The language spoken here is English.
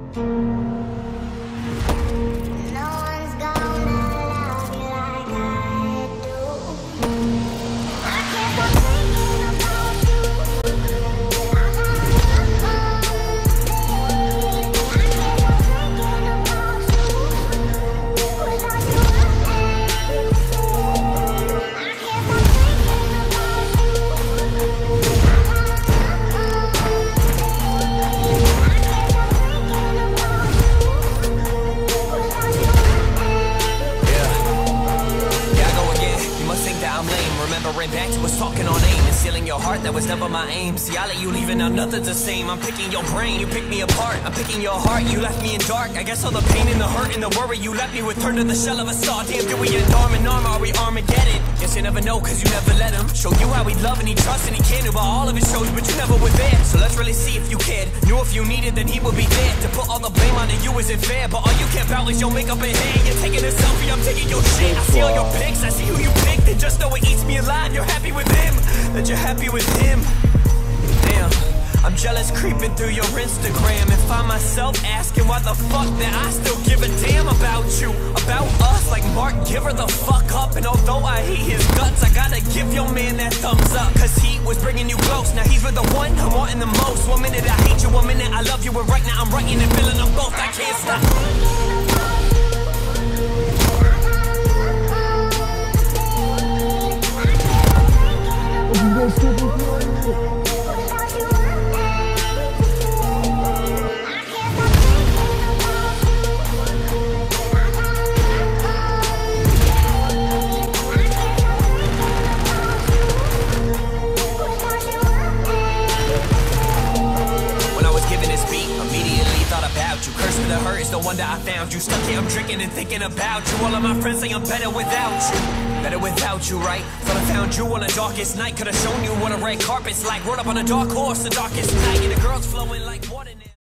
Remembering back to us talking on aim and stealing your heart, that was never my aim. See, I let you leave and now nothing's the same. I'm picking your brain, you pick me apart. I'm picking your heart, you left me in dark. I guess all the pain and the hurt and the worry you left me with turned to the shell of a saw. Damn, do we end arm in arm, are we Armageddon? Guess you never know, cause you never let him show you how he love and he trust and he can do all of his shows, but you never were there. So let's really see if you cared. Knew if you needed, then he would be there. To put all the blame on you isn't fair, but all you care about is your makeup and hair. You're taking a selfie, I'm taking your shit. I see all your pics, I see who you picked, and just know it eats me alive. You're happy with him, that you're happy with him. Damn, I'm jealous creeping through your Instagram and find myself asking why the fuck that I still give a damn about you, about us. Like Mark, give her the fuck up. And although I hate his guts, I gotta give your man that thumbs up, cause he was bringing you close. Now he's with the one I'm wanting the most. One minute I hate you, one minute I love you, and right now I'm writing and feeling them both. I can't stop. You cursed me to hurt, it's no wonder I found you. Stuck here, I'm drinking and thinking about you. All of my friends say I'm better without you. Better without you, right? Thought I found you on the darkest night. Could've shown you what a red carpet's like. Rode up on a dark horse the darkest night, and the girls flowing like water.